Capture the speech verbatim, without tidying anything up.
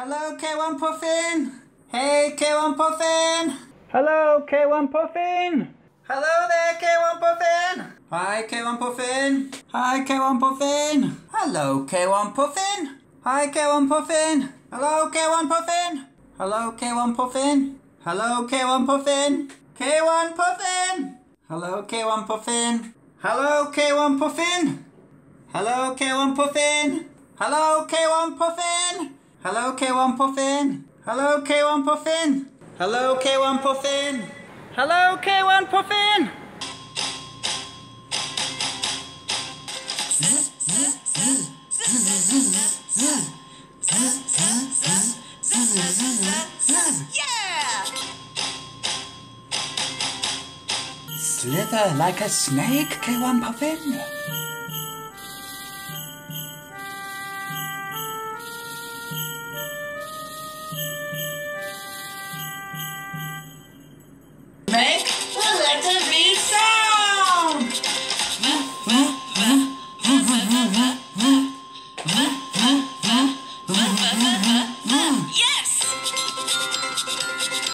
Hello, K one Puffin. Hey, K one Puffin. Hello, K one Puffin. Hello there, K one Puffin. Hi, K one Puffin. Hi, K one Puffin. Hello, K one Puffin. Hi, K one Puffin. Hello, K one Puffin. Hello, K one Puffin. Hello, K one Puffin. K one Puffin. Hello, K one Puffin. Hello, K one Puffin. Hello, K one Puffin. Hello, K one Puffin. Hello, K one Puffin. Hello, K one Puffin. Hello, K one Puffin. Hello, K one Puffin. Yeah! Slither like a snake, K one Puffin.